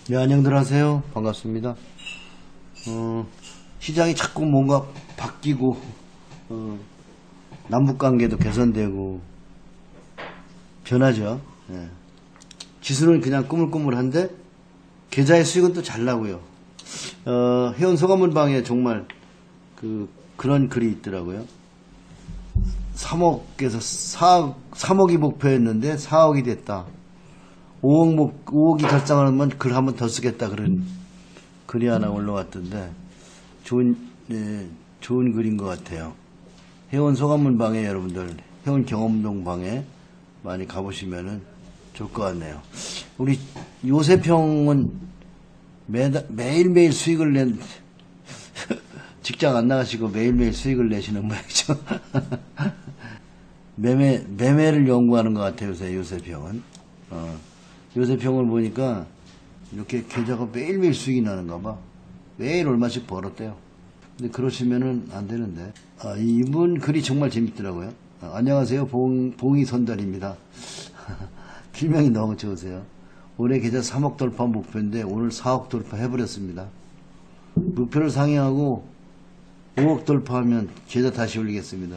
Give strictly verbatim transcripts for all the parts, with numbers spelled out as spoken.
네, 안녕들 하세요. 반갑습니다. 어, 시장이 자꾸 뭔가 바뀌고, 어, 남북관계도 개선되고, 변하죠. 예. 지수는 그냥 꾸물꾸물한데, 계좌의 수익은 또 잘 나고요. 어, 회원 소감문방에 정말, 그, 그런 글이 있더라고요. 삼억에서 사억, 삼억이 목표였는데 사억이 됐다. 오억 목, 오억이 달성하면 글 한 번 더 쓰겠다. 그런 글이 하나 올라왔던데, 좋은, 예, 좋은 글인 것 같아요. 회원 소감문 방에 여러분들, 회원 경험동 방에 많이 가보시면은 좋을 것 같네요. 우리 요셉형은 매, 매일매일 수익을 낸, 직장 안 나가시고 매일매일 수익을 내시는 모양이죠. 매매, 매매를 연구하는 것 같아요, 요새 요셉형은. 어, 요셉형을 보니까 이렇게 계좌가 매일매일 수익이 나는가 봐. 매일 얼마씩 벌었대요. 근데 그러시면은 안 되는데. 아, 이분 글이 정말 재밌더라고요. 아, 안녕하세요. 봉, 봉이 선달입니다. 필명이 너무 좋으세요. 올해 계좌 삼억 돌파 목표인데 오늘 사억 돌파 해버렸습니다. 목표를 상회하고 오억 돌파하면 계좌 다시 올리겠습니다.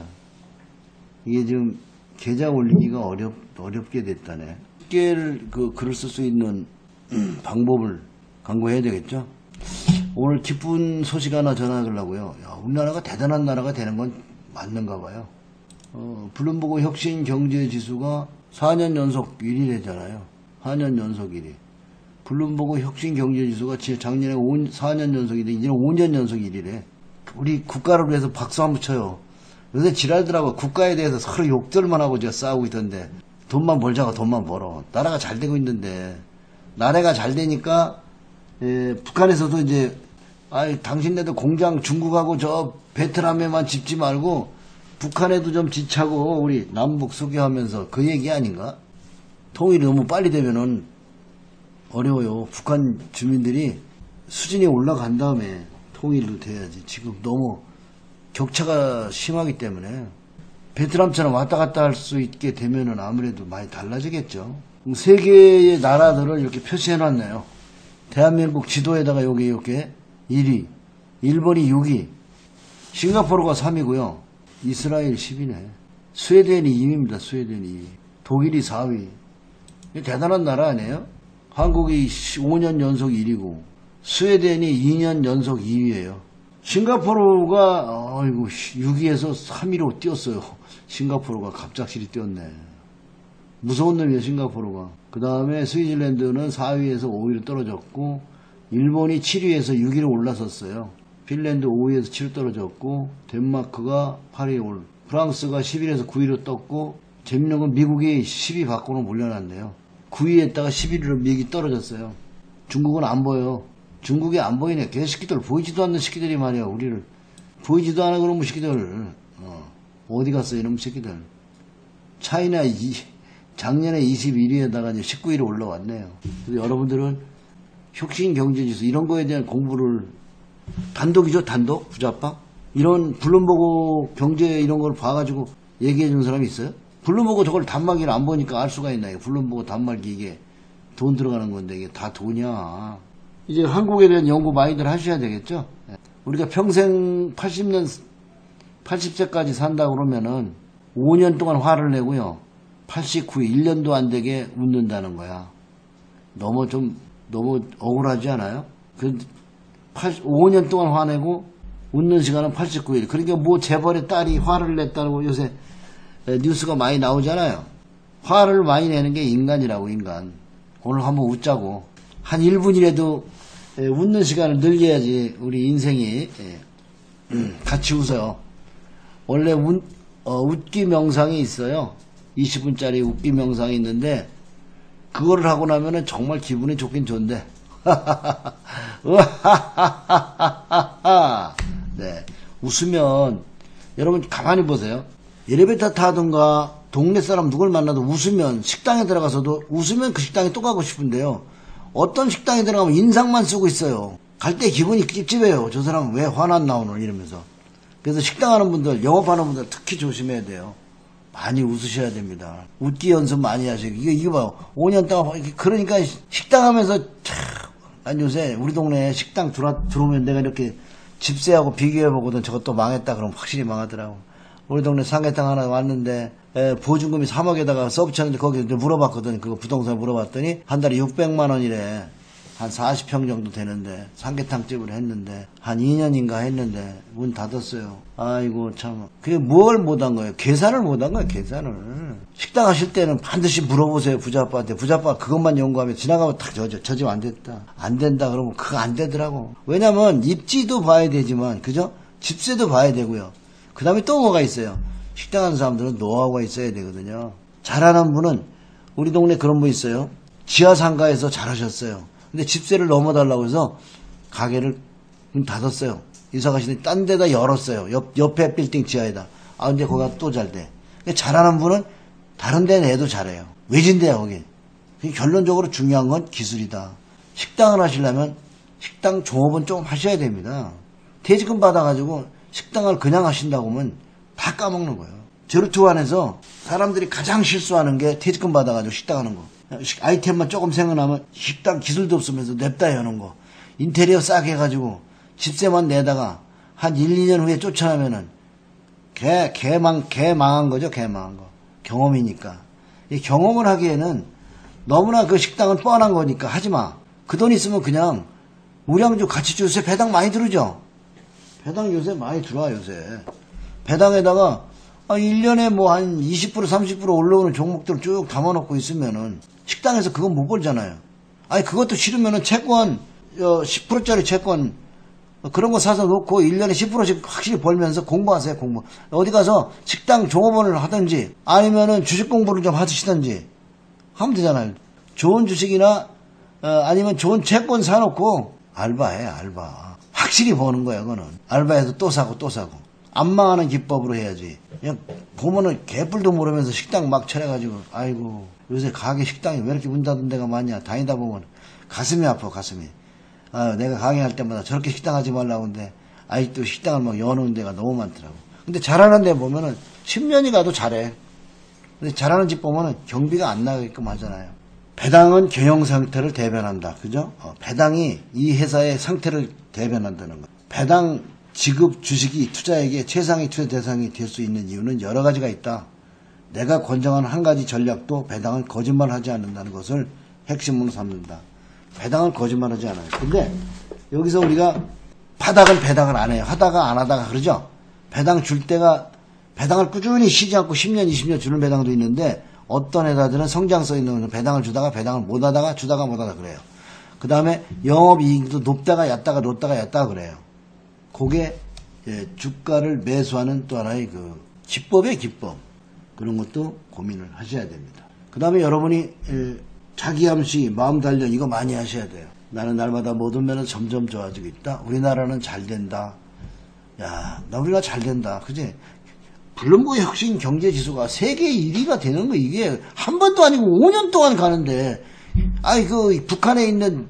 이게 지금 계좌 올리기가 어렵, 어렵게 됐다네. 쉽게 그 글을 쓸 수 있는 방법을 강구해야 되겠죠. 오늘 기쁜 소식 하나 전하려고요. 야, 우리나라가 대단한 나라가 되는 건 맞는가 봐요. 어, 블룸버그 혁신 경제 지수가 사 년 연속 일 위래잖아요. 사 년 연속 일 위. 블룸버그 혁신 경제 지수가 작년에 사 년 연속 일 위, 이제는 오 년 연속 일 위래. 우리 국가를 위해서 박수 한번 쳐요. 요새 지랄들하고 국가에 대해서 서로 욕들만 하고 제가 싸우고 있던데, 돈만 벌자고 돈만 벌어. 나라가 잘 되고 있는데, 나라가 잘 되니까, 예, 북한에서도 이제, 아이, 당신네들 공장 중국하고 저 베트남에만 짓지 말고, 북한에도 좀 짓자고, 우리 남북 소개하면서 그 얘기 아닌가? 통일이 너무 빨리 되면은 어려워요. 북한 주민들이 수준이 올라간 다음에 통일도 돼야지. 지금 너무 격차가 심하기 때문에. 베트남처럼 왔다 갔다 할 수 있게 되면은 아무래도 많이 달라지겠죠. 세 개의 나라들을 이렇게 표시해 놨네요. 대한민국 지도에다가 여기 이렇게 일 위, 일본이 육 위, 싱가포르가 삼 위고요. 이스라엘 십 위네. 스웨덴이 이 위입니다. 스웨덴이 이 위. 독일이 사 위. 대단한 나라 아니에요? 한국이 오 년 연속 일 위고, 스웨덴이 이 년 연속 이 위예요. 싱가포르가 아이고 육 위에서 삼 위로 뛰었어요. 싱가포르가 갑작스레 뛰었네. 무서운 놈이에요, 싱가포르가. 그 다음에 스위즐랜드는 사 위에서 오 위로 떨어졌고, 일본이 칠 위에서 육 위로 올라섰어요. 핀란드 오 위에서 칠 위로 떨어졌고, 덴마크가 팔 위에 올, 프랑스가 십 위에서 구 위로 떴고, 재밌는 건 미국이 십 위 밖으로 몰려났네요. 구 위에다가 십 위로 미국이 떨어졌어요. 중국은 안 보여. 중국이 안 보이네. 개새끼들, 보이지도 않는 새끼들이 말이야, 우리를. 보이지도 않아, 그놈의 새끼들. 어, 어디 갔어, 이놈의 새끼들. 차이나, 이, 작년에 이십일 위에다가 이제 십구 위로 올라왔네요. 그래서 여러분들은 혁신 경제지수, 이런 거에 대한 공부를, 단독이죠, 단독? 부자파? 이런 블룸버그 경제 이런 걸 봐가지고 얘기해 준 사람이 있어요? 블룸버그 저걸 단말기를 안 보니까 알 수가 있나, 이게. 블룸버그 단말기 이게 돈 들어가는 건데, 이게 다 돈이야. 이제 한국에 대한 연구 많이들 하셔야 되겠죠? 우리가 평생 팔십 년, 팔십 세까지 산다 그러면은 오 년 동안 화를 내고요. 팔십구 일, 일 년도 안 되게 웃는다는 거야. 너무 좀, 너무 억울하지 않아요? 그, 오 년 동안 화내고 웃는 시간은 팔십구 일. 그러니까 뭐 재벌의 딸이 화를 냈다고 요새 뉴스가 많이 나오잖아요. 화를 많이 내는 게 인간이라고, 인간. 오늘 한번 웃자고. 한 일 분이라도 웃는 시간을 늘려야지 우리 인생이 같이 웃어요. 원래 웃, 어, 웃기 명상이 있어요. 이십 분짜리 웃기 명상이 있는데 그거를 하고 나면은 정말 기분이 좋긴 좋은데 네, 웃으면 여러분 가만히 보세요. 엘리베이터 타든가 동네 사람 누굴 만나도 웃으면, 식당에 들어가서도 웃으면 그 식당에 또 가고 싶은데요. 어떤 식당에 들어가면 인상만 쓰고 있어요. 갈 때 기분이 찝찝해요. 저 사람은 왜 화났나 오늘 이러면서. 그래서 식당 하는 분들, 영업하는 분들 특히 조심해야 돼요. 많이 웃으셔야 됩니다. 웃기 연습 많이 하시고. 이거, 이거 봐요. 오 년 동안, 그러니까 식당 하면서 참 아니 요새 우리 동네에 식당 들어, 들어오면 내가 이렇게 집세하고 비교해보거든. 저것도 망했다 그러면 확실히 망하더라고. 우리 동네 삼계탕 하나 왔는데 에, 보증금이 삼억에다가 서비스하는데 거기 물어봤거든. 그거 부동산 물어봤더니 한 달에 육백만 원이래. 한 사십 평 정도 되는데 삼계탕집을 했는데 한 이 년인가 했는데 문 닫았어요. 아이고 참. 그게 뭘 못한 거예요? 계산을 못한 거예요. 계산을. 식당 하실 때는 반드시 물어보세요. 부자아빠한테. 부자아빠가 그것만 연구하면 지나가면 딱 저 저 집 안 됐다. 안 된다 그러면 그거 안 되더라고. 왜냐면 입지도 봐야 되지만 그죠? 집세도 봐야 되고요. 그 다음에 또 뭐가 있어요? 식당 하는 사람들은 노하우가 있어야 되거든요. 잘하는 분은 우리 동네 그런 분 있어요. 지하상가에서 잘하셨어요. 근데 집세를 넘어달라고 해서 가게를 문 닫았어요. 이사 가시더니 딴 데다 열었어요. 옆, 옆에 빌딩 지하에다. 아, 근데 거기가 또 잘 돼. 잘하는 분은 다른 데 내도 잘해요. 외진데야, 거기. 결론적으로 중요한 건 기술이다. 식당을 하시려면 식당 종업은 좀 하셔야 됩니다. 퇴직금 받아가지고 식당을 그냥 하신다고 하면 다 까먹는 거예요. 제로투 안에서 사람들이 가장 실수하는 게 퇴직금 받아가지고 식당 하는 거. 아이템만 조금 생각나면 식당 기술도 없으면서 냅다 여는 거. 인테리어 싸게 해가지고 집세만 내다가 한 일, 이 년 후에 쫓아나면은 개, 개망, 개망한 거죠. 개망한 거. 경험이니까. 이 경험을 하기에는 너무나 그 식당은 뻔한 거니까 하지 마. 그 돈 있으면 그냥 우량주 같이 주세요. 배당 많이 들어오죠. 배당 요새 많이 들어와 요새. 배당에다가 아, 일 년에 뭐 한 이십 퍼센트 삼십 퍼센트 올라오는 종목들을 쭉 담아놓고 있으면은 식당에서 그건 못 벌잖아요. 아니 그것도 싫으면은 채권 어, 십 퍼센트짜리 채권 그런 거 사서 놓고 일 년에 십 퍼센트씩 확실히 벌면서 공부하세요. 공부. 어디 가서 식당 종업원을 하든지 아니면은 주식 공부를 좀 하시든지 하면 되잖아요. 좋은 주식이나 어, 아니면 좋은 채권 사놓고 알바해. 알바. 확실히 버는 거야. 그거는. 알바해서 또 사고 또 사고. 안 망하는 기법으로 해야지. 그냥 보면은 개뿔도 모르면서 식당 막 차려가지고 아이고 요새 가게 식당이 왜 이렇게 문 닫은 데가 많냐. 다니다 보면 가슴이 아파. 가슴이. 아, 내가 강의할 때마다 저렇게 식당 하지 말라고 하는데 아직도 식당을 막 여놓은 데가 너무 많더라고. 근데 잘하는 데 보면은 십 년이 가도 잘해. 근데 잘하는 집 보면은 경비가 안 나게끔 하잖아요. 배당은 경영 상태를 대변한다. 그죠? 어, 배당이 이 회사의 상태를 대변한다는 거. 배당 지급 주식이 투자에게 최상의 투자 대상이 될 수 있는 이유는 여러 가지가 있다. 내가 권장하는 한 가지 전략도 배당은 거짓말하지 않는다는 것을 핵심으로 삼는다. 배당은 거짓말하지 않아요. 근데 여기서 우리가 바닥은 배당을 안 해요. 하다가 안 하다가 그러죠. 배당 줄 때가 배당을 꾸준히 쉬지 않고 십 년, 이십 년 주는 배당도 있는데 어떤 회사들은 성장성 있는 배당을 주다가 배당을 못 하다가 주다가 못 하다가 그래요. 그 다음에 영업이익도 높다가 얕다가 높다가 얕다가 그래요. 그게 주가를 매수하는 또 하나의 그 기법의 기법. 그런 것도 고민을 하셔야 됩니다. 그 다음에 여러분이 자기 암시, 마음 단련 이거 많이 하셔야 돼요. 나는 날마다 모든 면은 점점 좋아지고 있다. 우리나라는 잘 된다. 야, 나 우리가 잘 된다. 그지? 블룸버그 혁신 경제지수가 세계 일 위가 되는 거 이게 한 번도 아니고 오 년 동안 가는데 아이 그 북한에 있는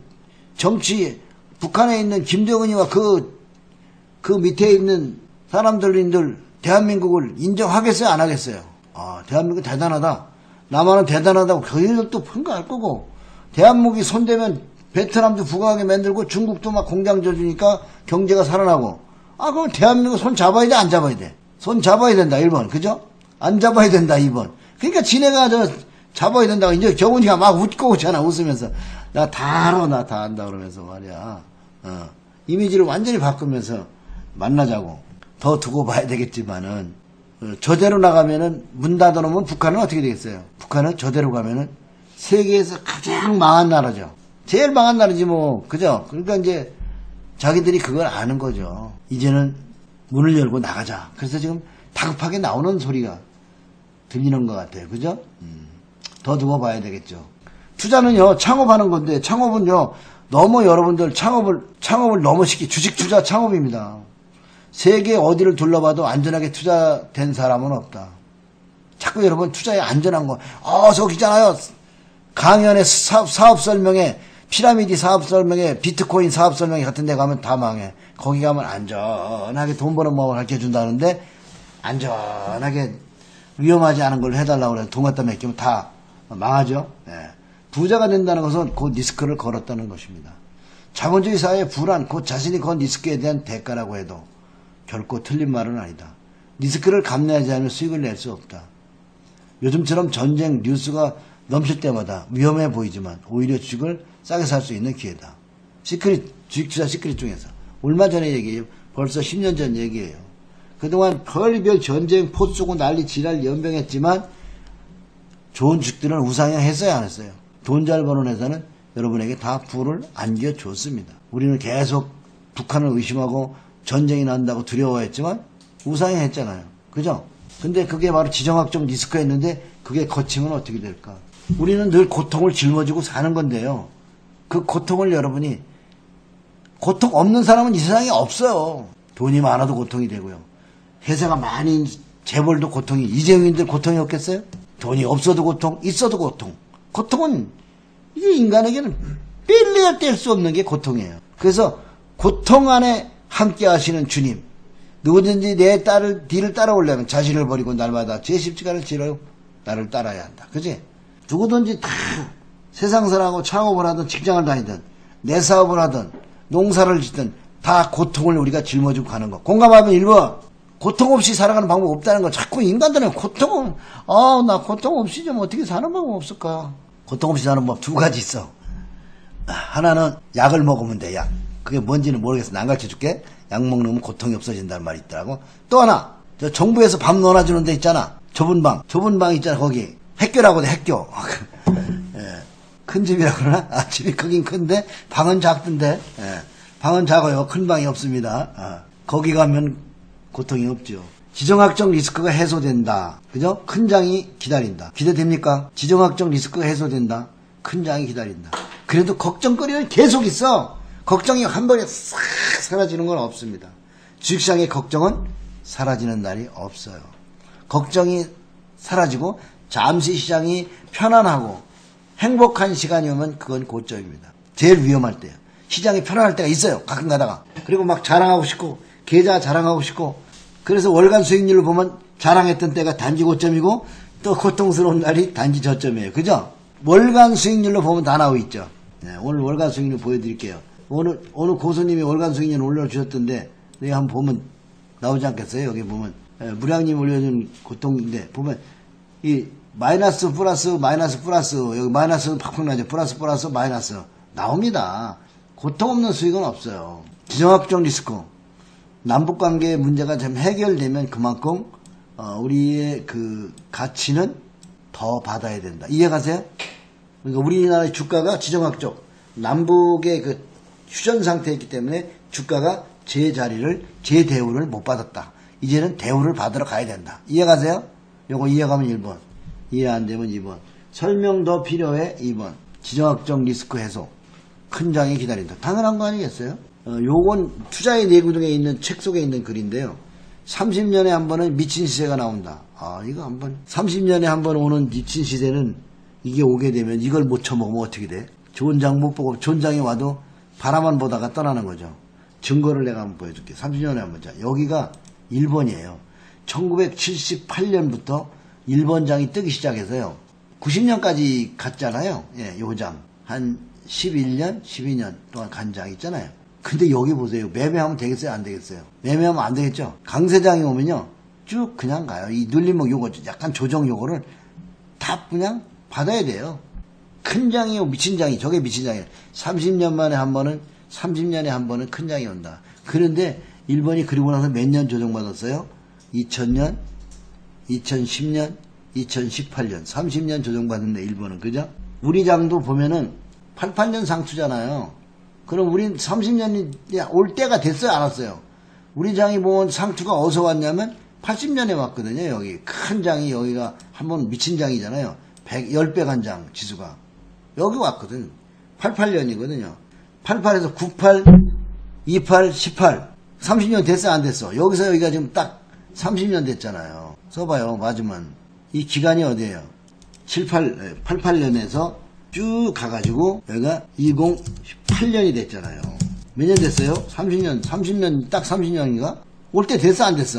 정치 북한에 있는 김정은이와 그, 그 밑에 있는 사람들인들 대한민국을 인정하겠어요 안 하겠어요? 아 대한민국 대단하다. 남한은 대단하다고 저희들도 평가할 거고 대한민국이 손대면 베트남도 부강하게 만들고 중국도 막 공장 져주니까 경제가 살아나고 아 그럼 대한민국 손 잡아야 돼 안 잡아야 돼? 손 잡아야 된다 일 번 그죠? 안 잡아야 된다 이 번. 그러니까 지네가 저 잡아야 된다고 이제 경훈이가 막 웃고 오잖아 웃으면서 나 다 알아 나 다 안다 그러면서 말이야. 어. 이미지를 완전히 바꾸면서 만나자고. 더 두고 봐야 되겠지만은 어, 저대로 나가면은 문 닫아놓으면 북한은 어떻게 되겠어요? 북한은 저대로 가면은 세계에서 가장 망한 나라죠. 제일 망한 나라지 뭐 그죠? 그러니까 이제 자기들이 그걸 아는 거죠. 이제는 문을 열고 나가자. 그래서 지금 다급하게 나오는 소리가 들리는 것 같아요. 그죠? 음, 더 두고 봐야 되겠죠. 투자는요, 창업하는 건데, 창업은요, 너무 여러분들 창업을, 창업을 너무 쉽게, 주식 투자 창업입니다. 세계 어디를 둘러봐도 안전하게 투자된 사람은 없다. 자꾸 여러분 투자에 안전한 거, 어, 저기 있잖아요. 강연의 사업, 사업 설명에, 피라미드 사업 설명에, 비트코인 사업 설명회 같은 데 가면 다 망해. 거기 가면 안전하게 돈 버는 법을 가르쳐 준다는데, 안전하게 위험하지 않은 걸 해달라고 그래서 돈 갖다 맡기면 다 망하죠. 예. 부자가 된다는 것은 그 리스크를 걸었다는 것입니다. 자본주의 사회의 불안, 곧 자신이 건 리스크에 대한 대가라고 해도 결코 틀린 말은 아니다. 리스크를 감내하지 않으면 수익을 낼 수 없다. 요즘처럼 전쟁 뉴스가 넘칠 때마다 위험해 보이지만 오히려 주식을 싸게 살 수 있는 기회다. 시크릿, 주식 투자 시크릿 중에서 얼마 전에 얘기해요. 벌써 십 년 전 얘기예요. 그동안 별별 전쟁, 포 쏘고 난리 지랄 연병했지만 좋은 주식들은 우상향 했어야 안 했어요. 돈 잘 버는 회사는 여러분에게 다 부를 안겨줬습니다. 우리는 계속 북한을 의심하고 전쟁이 난다고 두려워했지만 우상향 했잖아요. 그죠? 근데 그게 바로 지정학적 리스크였는데 그게 거치면 어떻게 될까? 우리는 늘 고통을 짊어지고 사는 건데요. 그 고통을 여러분이, 고통 없는 사람은 이 세상에 없어요. 돈이 많아도 고통이 되고요. 회사가 많이 재벌도 고통이, 이재용인들 고통이 없겠어요? 돈이 없어도 고통, 있어도 고통. 고통은 이게 인간에게는 뗄래야 뗄 수 없는 게 고통이에요. 그래서 고통 안에 함께 하시는 주님, 누구든지 내 딸을 뒤를 따라오려면 자신을 버리고 날마다 제 십자가를 지러 나를 따라야 한다. 그지? 누구든지 다 세상 사람하고 창업을 하든 직장을 다니든 내 사업을 하든 농사를 짓든 다 고통을 우리가 짊어지고 가는 거. 공감하면 일 번. 고통 없이 살아가는 방법 없다는 거. 자꾸 인간들은 고통은, 아, 나 고통 없이 좀 어떻게 사는 방법 없을까? 고통 없이 사는 법 두 가지 있어. 하나는 약을 먹으면 돼, 약. 그게 뭔지는 모르겠어. 난 가르쳐 줄게. 약 먹으면 고통이 없어진다는 말이 있더라고. 또 하나, 저 정부에서 밥 넣어주는 데 있잖아. 좁은 방. 좁은 방 있잖아, 거기. 핵교라고 돼, 핵교. 예. 큰 집이라 그러나? 아, 집이 크긴 큰데, 방은 작던데. 예. 방은 작아요. 큰 방이 없습니다. 아. 거기 가면 고통이 없죠. 지정학적 리스크가 해소된다. 그죠? 큰 장이 기다린다. 기대됩니까? 지정학적 리스크가 해소된다. 큰 장이 기다린다. 그래도 걱정거리는 계속 있어. 걱정이 한 번에 싹 사라지는 건 없습니다. 주식시장의 걱정은 사라지는 날이 없어요. 걱정이 사라지고 잠시 시장이 편안하고 행복한 시간이 오면 그건 고점입니다. 제일 위험할 때요. 시장이 편안할 때가 있어요. 가끔 가다가. 그리고 막 자랑하고 싶고 계좌 자랑하고 싶고, 그래서 월간 수익률을 보면 자랑했던 때가 단지 고점이고 또 고통스러운 날이 단지 저점이에요. 그죠? 월간 수익률로 보면 다 나오고 있죠. 네, 오늘 월간 수익률 보여드릴게요. 오늘, 오늘 고수님이 월간 수익률 올려주셨던데, 내가 한번 보면 나오지 않겠어요? 여기 보면. 예, 무량님 올려준 고통인데, 보면, 이, 마이너스, 플러스, 마이너스, 플러스, 여기 마이너스는 팍팍 나죠. 플러스, 플러스, 마이너스. 나옵니다. 고통 없는 수익은 없어요. 지정학적 리스크. 남북관계의 문제가 좀 해결되면 그만큼, 어, 우리의 그 가치는 더 받아야 된다. 이해가세요? 그러니까 우리나라의 주가가 지정학적, 남북의 그 휴전 상태였기 때문에 주가가 제 자리를, 제 대우를 못 받았다. 이제는 대우를 받으러 가야 된다. 이해가세요? 요거 이해가면 일 번. 이해 안 되면 이 번. 설명 더 필요해? 이 번. 지정학적 리스크 해소. 큰 장이 기다린다. 당연한 거 아니겠어요? 어, 요건 투자의 내구동에 있는 책 속에 있는 글인데요. 삼십 년에 한 번은 미친 시세가 나온다. 아, 이거 한 번. 삼십 년에 한 번 오는 미친 시세는 이게 오게 되면 이걸 못 쳐먹으면 어떻게 돼? 좋은 장 못 보고 좋은 장이 와도 바라만 보다가 떠나는 거죠. 증거를 내가 한번 보여줄게. 삼십 년에 한 번. 자, 여기가 일 번이에요. 천구백칠십팔 년부터 일 번 장이 뜨기 시작해서요. 구십 년까지 갔잖아요. 예, 요 장. 한 십일 년, 십이 년 동안 간 장 있잖아요. 근데 여기 보세요. 매매하면 되겠어요? 안 되겠어요? 매매하면 안 되겠죠? 강세장이 오면요. 쭉 그냥 가요. 이 눌림목 요거, 약간 조정 요거를 다 그냥 받아야 돼요. 큰 장이요, 미친 장이. 저게 미친 장이에요. 삼십 년 만에 한 번은, 삼십 년에 한 번은 큰 장이 온다. 그런데 일 번이 그리고 나서 몇 년 조정받았어요? 이천 년, 이천십 년, 이천십팔 년. 삼십 년 조정받았네, 일 번은. 그죠? 우리 장도 보면은 팔십팔 년 상투잖아요. 그럼 우린 삼십 년이 올 때가 됐어요, 안 왔어요? 우리 장이 보면 상투가 어디서 왔냐면 팔십 년에 왔거든요, 여기. 큰 장이 여기가 한번 미친 장이잖아요. 십 배 간 장, 지수가. 여기 왔거든. 팔십팔 년이거든요. 팔십팔에서 구십팔, 이십팔, 십팔. 삼십 년 됐어, 안 됐어? 여기서 여기가 지금 딱 삼십 년 됐잖아요. 써봐요, 맞으면. 이 기간이 어디예요? 칠십팔, 팔십팔 년에서 쭉 가가지고 여기가 이천십팔 년이 됐잖아요. 몇 년 됐어요? 삼십 년, 삼십 년, 딱 삼십 년인가? 올 때 됐어, 안 됐어?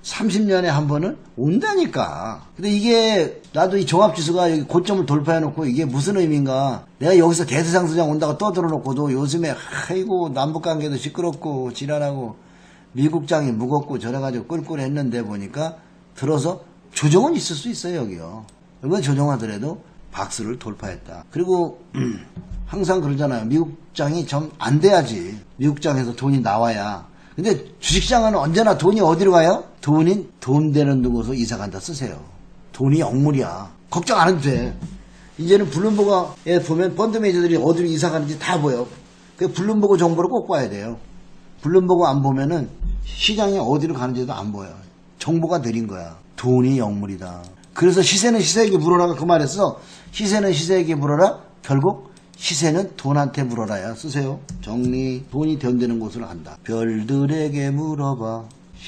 삼십 년에 한 번은 온다니까. 근데 이게 나도 이 종합지수가 여기 고점을 돌파해놓고 이게 무슨 의미인가. 내가 여기서 대세상수장 온다고 떠들어놓고도 요즘에 아이고 남북관계도 시끄럽고 지랄하고 미국장이 무겁고 저래가지고 꿀꿀했는데 보니까 들어서 조정은 있을 수 있어요. 여기요. 이번 조정하더라도 박스를 돌파했다. 그리고 음, 항상 그러잖아요. 미국장이 좀 안 돼야지. 미국장에서 돈이 나와야. 근데 주식시장은 언제나 돈이 어디로 가요? 돈이 돈 되는 곳으로 이사 간다 쓰세요. 돈이 영물이야. 걱정 안 해도 돼. 이제는 블룸버그에 보면 펀드 매니저들이 어디로 이사 가는지 다 보여. 그 블룸버그 정보를 꼭 봐야 돼요. 블룸버그 안 보면은 시장이 어디로 가는지도 안 보여. 정보가 느린 거야. 돈이 영물이다. 그래서 시세는 시세에게 물어라가 그 말했어. 시세는 시세에게 물어라. 결국 시세는 돈한테 물어라야 쓰세요. 정리. 돈이 견되는 곳으로 간다. 별들에게 물어봐.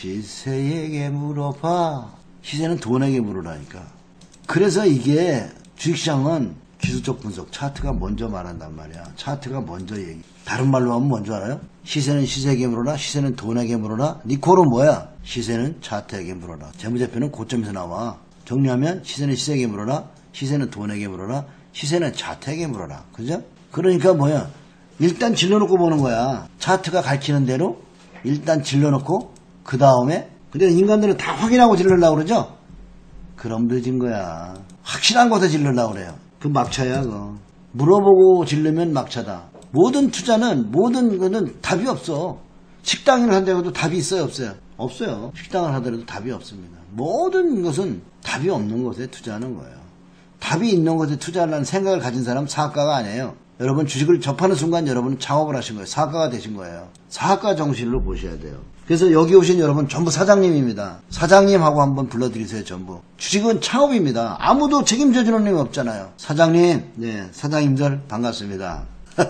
시세에게 물어봐. 시세는 돈에게 물어라니까. 그래서 이게 주식시장은 기술적 분석, 차트가 먼저 말한단 말이야. 차트가 먼저 얘기. 다른 말로 하면 뭔지 알아요? 시세는 시세에게 물어라. 시세는 돈에게 물어라. 니코는 뭐야? 시세는 차트에게 물어라. 재무제표는 고점에서 나와. 정리하면 시세는 시세에게 물어라. 시세는 돈에게 물어라. 시세는 차트에게 물어라. 그죠? 그러니까 뭐야? 일단 질러놓고 보는 거야. 차트가 가르치는 대로 일단 질러놓고 그 다음에 근데 인간들은 다 확인하고 질러려고 그러죠? 그럼 늦은 거야. 확실한 곳에 질러려고 그래요. 그 막차야 그거. 물어보고 질르면 막차다. 모든 투자는 모든 거는 답이 없어. 식당을 한다고도 답이 있어요 없어요? 없어요. 식당을 하더라도 답이 없습니다. 모든 것은 답이 없는 곳에 투자하는 거예요. 답이 있는 곳에 투자하려는 생각을 가진 사람 사학가가 아니에요. 여러분 주식을 접하는 순간 여러분은 창업을 하신 거예요. 사학가가 되신 거예요. 사학가 정신으로 보셔야 돼요. 그래서 여기 오신 여러분 전부 사장님입니다. 사장님하고 한번 불러드리세요. 전부. 주식은 창업입니다. 아무도 책임져 주는 놈이 없잖아요. 사장님, 네, 사장님들 반갑습니다.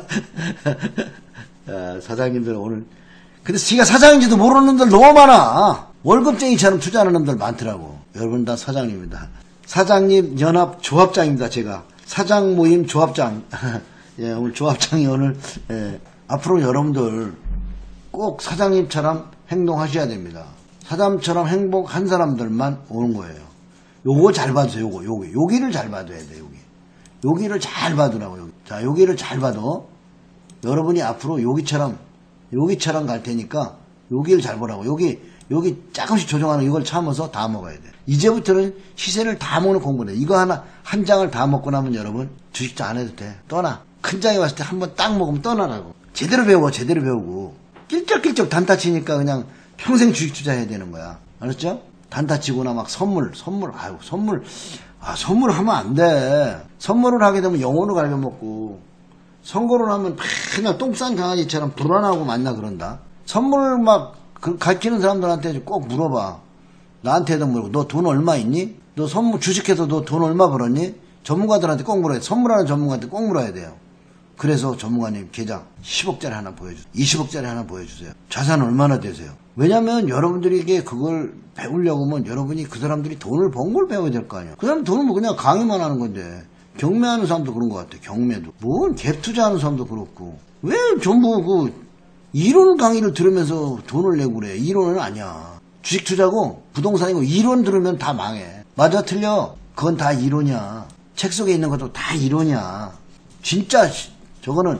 아, 사장님들 오늘 근데 지가 사장인지도 모르는 놈들 너무 많아. 월급쟁이처럼 투자하는 놈들 많더라고. 여러분 다 사장님입니다. 사장님 연합 조합장입니다. 제가 사장 모임 조합장. 예, 오늘 조합장이 오늘 예, 앞으로 여러분들 꼭 사장님처럼 행동하셔야 됩니다. 사장님처럼 행복한 사람들만 오는 거예요. 요거 잘 봐주세요. 요거 요거 여기를 잘 봐둬야 돼. 여기 여기를 잘 봐두라고. 여기. 자 여기를 잘 봐도 여러분이 앞으로 여기처럼 여기처럼 갈 테니까 여기를 잘 보라고. 여기 여기 조금씩 조정하는 이걸 참아서 다 먹어야 돼. 이제부터는 시세를 다 먹는 공부네. 이거 하나 한 장을 다 먹고 나면 여러분 주식도 안 해도 돼. 떠나. 큰 장에 왔을 때 한번 딱 먹으면 떠나라고. 제대로 배워. 제대로 배우고. 낄적낄적 단타 치니까 그냥 평생 주식 투자해야 되는 거야. 알았죠? 단타 치거나 막 선물 선물 아유 선물 아 선물 하면 안 돼. 선물을 하게 되면 영혼을 갈겨먹고 선거를 하면 맨날 똥싼 강아지처럼 불안하고 만나 그런다. 선물을 막 그 가르치는 사람들한테 꼭 물어봐. 나한테도 물어보고 너 돈 얼마 있니? 너 선물 주식해서 너 돈 얼마 벌었니? 전문가들한테 꼭 물어야 돼. 선물하는 전문가한테 꼭 물어야 돼요. 그래서 전문가님 계좌 십억짜리 하나 보여주세요. 이십억짜리 하나 보여주세요. 자산 얼마나 되세요? 왜냐면 여러분들에게 그걸 배우려고 하면 여러분이 그 사람들이 돈을 번 걸 배워야 될 거 아니야. 그 사람 돈은 뭐 그냥 강의만 하는 건데 경매하는 사람도 그런 것 같아. 경매도. 뭔 갭 투자하는 사람도 그렇고. 왜 전부 그 이론 강의를 들으면서 돈을 내고 그래. 이론은 아니야. 주식 투자고 부동산이고 이론 들으면 다 망해. 맞아 틀려. 그건 다 이론이야. 책 속에 있는 것도 다 이론이야. 진짜 저거는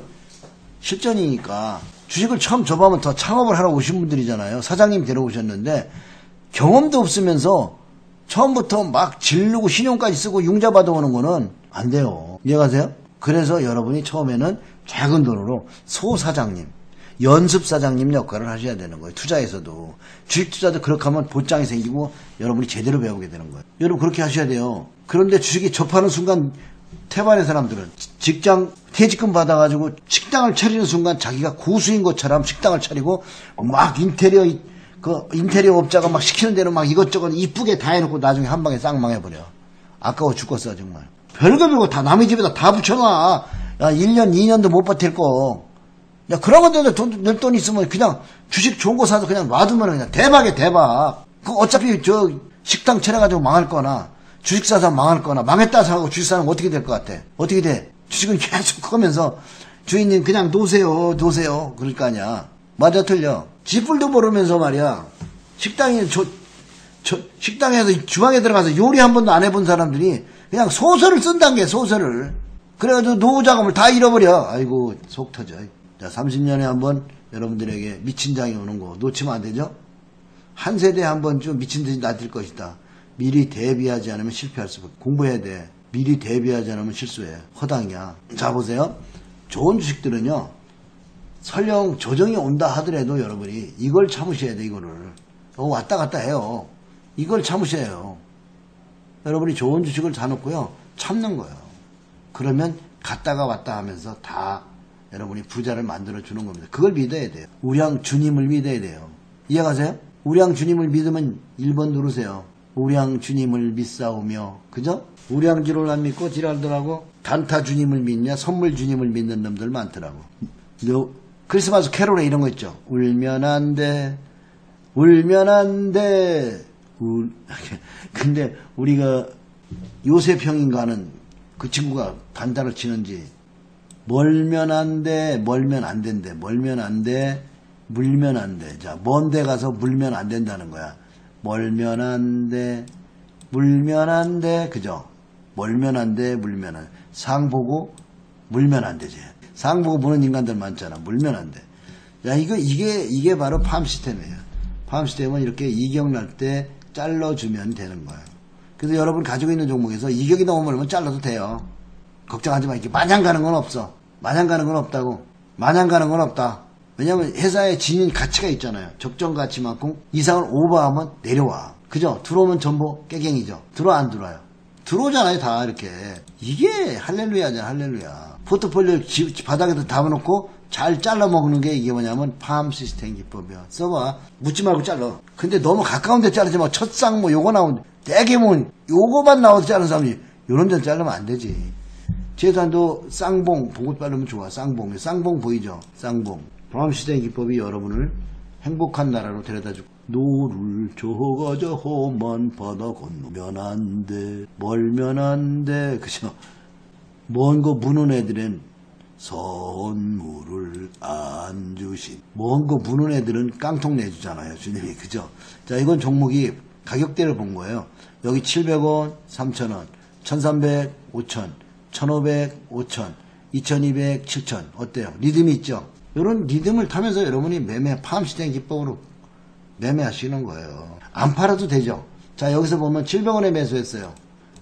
실전이니까. 주식을 처음 접하면 더 창업을 하러 오신 분들이잖아요. 사장님 데려오셨는데 경험도 없으면서 처음부터 막 지르고 신용까지 쓰고 융자 받아오는 거는 안 돼요. 이해가세요? 그래서 여러분이 처음에는 작은 돈으로 소사장님, 연습사장님 역할을 하셔야 되는 거예요. 투자에서도. 주식 투자도 그렇게 하면 보장이 생기고 여러분이 제대로 배우게 되는 거예요. 여러분 그렇게 하셔야 돼요. 그런데 주식이 접하는 순간 태반의 사람들은 직장 퇴직금 받아가지고 식당을 차리는 순간 자기가 고수인 것처럼 식당을 차리고 막 인테리어 그 인테리어 업자가 막 시키는 대로 막 이것저것 이쁘게 다 해놓고 나중에 한 방에 싹 망해버려. 아까워 죽겠어 정말. 별거 별거 다 남의 집에다 다 붙여놔. 야 일 년 이 년도 못 버틸 거. 야 그런 건데 돈, 낼 돈 있으면 그냥 주식 좋은 거 사서 그냥 놔두면 그냥 대박이야 대박. 그 어차피 저 식당 차려가지고 망할 거나 주식 사서 망할 거나 망했다 사고 주식 사는 거 어떻게 될 것 같아? 어떻게 돼? 주식은 계속 하면서 주인님 그냥 놓으세요 놓으세요 그럴 거 아니야. 맞아 틀려. 지뿔도 모르면서 말이야. 식당이 저 저 식당에서 주방에 들어가서 요리 한 번도 안 해본 사람들이 그냥 소설을 쓴다는 게 소설을. 그래가지고 노후 자금을 다 잃어버려. 아이고 속 터져. 자, 삼십 년에 한번 여러분들에게 미친 장이 오는 거 놓치면 안 되죠? 한 세대에 한 번쯤 미친 듯이 나뛸 것이다. 미리 대비하지 않으면 실패할 수밖에. 공부해야 돼. 미리 대비하지 않으면 실수해. 허당이야. 자, 보세요. 좋은 주식들은요, 설령 조정이 온다 하더라도 여러분이 이걸 참으셔야 돼. 이거를 어, 왔다 갔다 해요. 이걸 참으셔야 해요. 여러분이 좋은 주식을 다 놓고요, 참는 거예요. 그러면 갔다가 왔다 하면서 다 여러분이 부자를 만들어 주는 겁니다. 그걸 믿어야 돼요. 우량 주님을 믿어야 돼요. 이해가세요? 우량 주님을 믿으면 일 번 누르세요. 우량 주님을 믿사오며, 그죠? 우량주를 안 믿고 지랄들하고 단타 주님을 믿냐, 선물 주님을 믿는 놈들 많더라고. 크리스마스 캐롤에 이런 거 있죠. 울면 안 돼, 울면 안 돼. 울... 근데 우리가 요셉형인가는 그 친구가 단타를 치는지, 멀면 안 돼, 멀면 안 된대, 멀면 안 돼, 물면 안 돼. 자, 먼 데 가서 물면 안 된다는 거야. 멀면 안 돼, 물면 안 돼, 그죠? 멀면 안 돼, 물면 안 돼. 상 보고 물면 안 되지. 상 보고 무는 인간들 많잖아. 물면 안 돼. 야, 이거, 이게, 이게 바로 팜 시스템이에요. 팜 시스템은 이렇게 이격 날 때 잘라주면 되는 거예요. 그래서 여러분 가지고 있는 종목에서 이격이 너무 멀면 잘라도 돼요. 걱정하지 마. 이렇게 마냥 가는 건 없어. 마냥 가는 건 없다고. 마냥 가는 건 없다. 왜냐면 회사에 지닌 가치가 있잖아요. 적정 가치만큼 이상을 오버하면 내려와. 그죠? 들어오면 전부 깨갱이죠. 들어 안 들어와요? 들어오잖아요. 다 이렇게. 이게 할렐루야잖아. 할렐루야. 포트폴리오 집, 바닥에다 담아놓고 잘 잘라 먹는 게 이게 뭐냐면 팜 시스템 기법이야. 써봐. 묻지 말고 잘라. 근데 너무 가까운 데 자르지 마. 첫상 뭐 요거 나오는데 되게 뭐 요거만 나와서 자르는 사람이 요런 데는 자르면 안 되지. 재산도 쌍봉 보고 자르면 좋아. 쌍봉. 쌍봉 보이죠? 쌍봉. 팜 시스템 기법이 여러분을 행복한 나라로 데려다주고, 노를 저거저 험한 바다 건너면 안 돼, 멀면 안 돼, 그죠? 먼 거 무는 애들은 선물을 안 주신, 먼 거 무는 애들은 깡통 내주잖아요, 주님이. 그죠? 자, 이건 종목이 가격대를 본 거예요. 여기 칠백 원, 삼천 원, 천삼백, 오천, 천오백, 오천, 이천이백, 칠천. 어때요? 리듬이 있죠? 이런 리듬을 타면서 여러분이 매매, 팜 시스템 기법으로 매매하시는 거예요. 안 팔아도 되죠. 자, 여기서 보면 칠백 원에 매수했어요.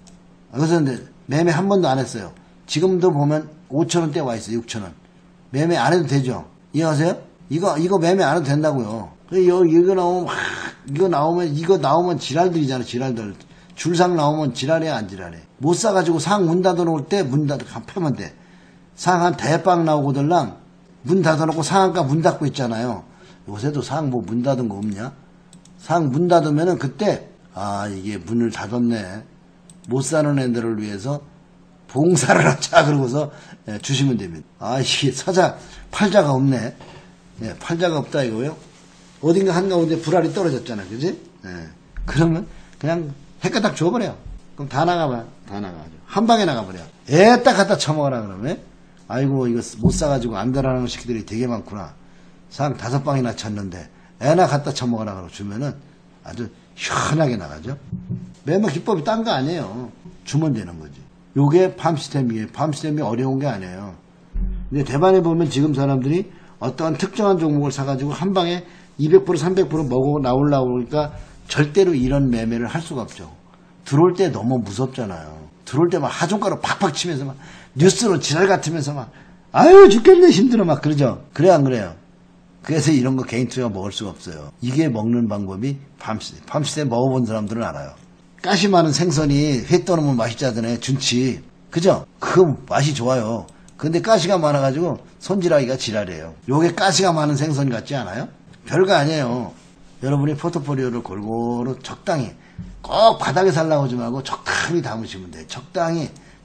여기서 매매 한 번도 안 했어요. 지금도 보면 오천 원대 와 있어요. 육천 원. 매매 안 해도 되죠. 이해하세요? 이거, 이거 매매 안 해도 된다고요. 이거, 이거 나오면, 막, 이거 나오면, 이거 나오면 지랄들이잖아, 지랄들. 줄상 나오면 지랄해, 안 지랄해. 못 사가지고 상 문 닫아 놓을 때 문 닫아, 파면 돼. 상 한 대빵 나오고들랑 문 닫아놓고 상한가 문 닫고 있잖아요. 요새도 상 뭐 문 닫은 거 없냐? 상 문 닫으면은 그때, 아, 이게 문을 닫았네. 못 사는 애들을 위해서 봉사를 하자. 그러고서 예, 주시면 됩니다. 아, 이게 사자, 팔자가 없네. 예, 팔자가 없다 이거요. 어딘가 한가운데 불알이 떨어졌잖아. 그지? 예, 그러면 그냥 헷가닥 줘버려. 그럼 다 나가봐. 다 나가죠. 한 방에 나가버려. 애 딱 갖다 쳐먹어라 그러면. 아이고, 이거 못 사가지고 안달하는 새끼들이 되게 많구나. 상 다섯 방이나 쳤는데 애나 갖다 쳐먹어라 그러고 주면은 아주 시원하게 나가죠. 매매 기법이 딴 거 아니에요. 주면 되는 거지. 요게 팜 시스템이에요. 팜 시스템이 어려운 게 아니에요. 근데 대반에 보면 지금 사람들이 어떠한 특정한 종목을 사가지고 한 방에 이백 퍼센트 삼백 퍼센트 먹어 나오려고 그러니까 절대로 이런 매매를 할 수가 없죠. 들어올 때 너무 무섭잖아요. 들어올 때 막 하종가로 팍팍 치면서 막 뉴스로 지랄 같으면서 막 아유 죽겠네 힘들어 막 그러죠. 그래 안 그래요? 그래서 이런 거 개인 투자 먹을 수가 없어요. 이게 먹는 방법이 팜시스템. 팜시스템 먹어본 사람들은 알아요. 가시 많은 생선이 회 떠놓으면 맛있자잖아요. 준치. 그죠? 그 맛이 좋아요. 근데 가시가 많아가지고 손질하기가 지랄이에요. 요게 가시가 많은 생선 같지 않아요? 별거 아니에요. 여러분이 포트폴리오를 골고루 적당히 꼭 바닥에 살라고 하지 말고 적당히 담으시면 돼요. 적당히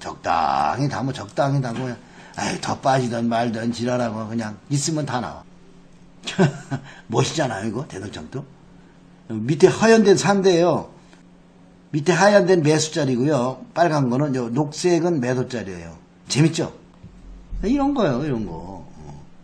적당히 담아 적당히 담고 에이, 더 빠지든 말든 지랄하고 그냥 있으면 다 나와. 멋있잖아요 이거 대동장도. 밑에 하얀 산대예요. 밑에 하얀 데는 매수자리고요. 빨간 거는 요 녹색은 매도자리예요. 재밌죠? 이런 거예요 이런 거.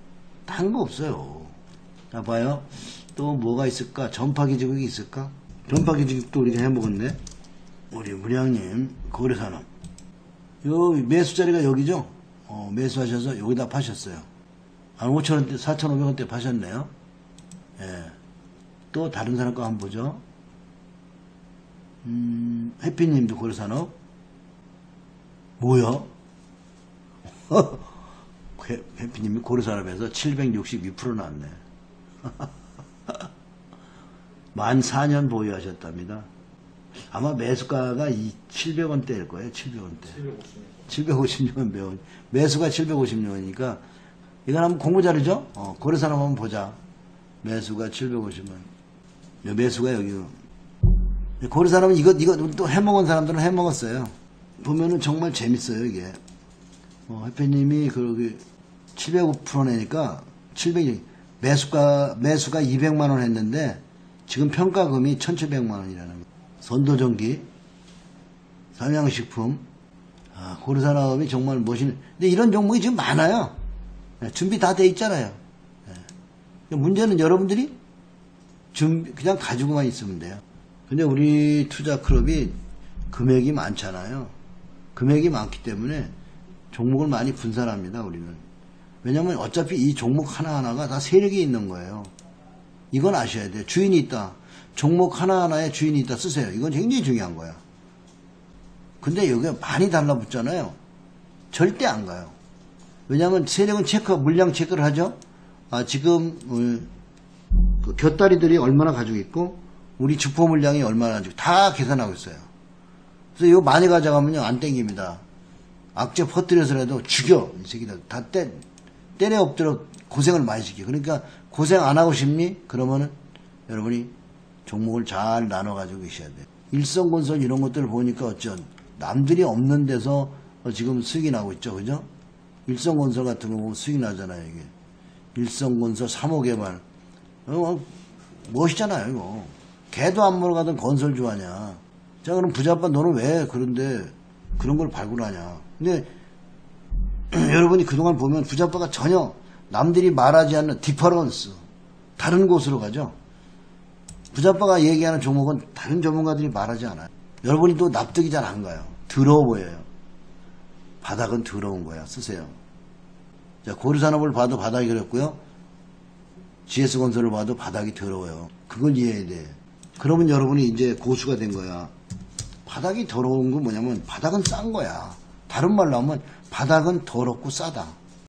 딴 거 없어요. 자 봐요. 또 뭐가 있을까? 전파기지국이 있을까? 전파기직도 우리가 해먹었네. 우리 문양님 고려산업 요 매수자리가 여기죠. 어, 매수하셔서 여기다 파셨어요. 한 오천 원대 사천오백 원대 파셨네요. 예. 또 다른 사람 거 한번 보죠. 음, 해피님도 고려산업 뭐야? 해피님이 고려산업에서 칠백육십이 퍼센트 나왔네. 만 사 년 보유하셨답니다. 아마 매수가가 이 칠백 원대일 거예요. 칠백 원대. 칠백오십 년 매원. 매수가 칠백오십 년이니까 이건 한번 공부 자료죠? 어, 고려산업 한번 보자. 매수가 칠백오십 원. 매수가 여기. 고려산업은 이거, 이거 또 해먹은 사람들은 해먹었어요. 보면은 정말 재밌어요, 이게. 어, 해피님이 그 칠백오 퍼센트 내니까 칠백, 매수가, 매수가 이백만 원 했는데 지금 평가금이 천칠백만 원이라는 거. 선도전기, 삼양식품, 아, 고려산업이 정말 멋있는. 근데 이런 종목이 지금 많아요. 네, 준비 다 돼 있잖아요. 네. 문제는 여러분들이 준비, 그냥 가지고만 있으면 돼요. 근데 우리 투자클럽이 금액이 많잖아요. 금액이 많기 때문에 종목을 많이 분산합니다, 우리는. 왜냐면 어차피 이 종목 하나하나가 다 세력이 있는 거예요. 이건 아셔야 돼요. 주인이 있다. 종목 하나하나에 주인이 있다 쓰세요. 이건 굉장히 중요한 거야. 근데 여기가 많이 달라붙잖아요. 절대 안 가요. 왜냐하면 세력은 체크, 물량 체크를 하죠. 아, 지금 어, 그 곁다리들이 얼마나 가지고 있고 우리 주포 물량이 얼마나 가지고 다 계산하고 있어요. 그래서 이거 많이 가져가면요 안 땡깁니다. 악재 퍼뜨려서라도 죽여 이 새끼들 다 때, 때려 엎드려 고생을 많이 시켜. 그러니까 고생 안 하고 싶니? 그러면은 여러분이 종목을 잘 나눠 가지고 계셔야 돼요. 일성건설 이런 것들을 보니까 어쩐 남들이 없는 데서 지금 수익이 나고 있죠, 그죠? 일성건설 같은 거 보면 수익 나잖아요, 이게. 일성건설 삼호개발 어, 멋있잖아요, 이거. 개도 안 물어가던 건설 좋아하냐? 자, 그럼 부자빠 너는 왜 그런데 그런 걸 발굴하냐? 근데 여러분이 그동안 보면 부자빠가 전혀 남들이 말하지 않는 디퍼런스 다른 곳으로 가죠. 부자빠가 얘기하는 종목은 다른 전문가들이 말하지 않아요. 여러분이 또 납득이 잘 안 가요. 더러워 보여요. 바닥은 더러운 거야. 쓰세요. 자, 고려산업을 봐도 바닥이 그랬고요. 지에스건설을 봐도 바닥이 더러워요. 그걸 이해해야 돼. 그러면 여러분이 이제 고수가 된 거야. 바닥이 더러운 건 뭐냐면 바닥은 싼 거야. 다른 말로 하면 바닥은 더럽고 싸다.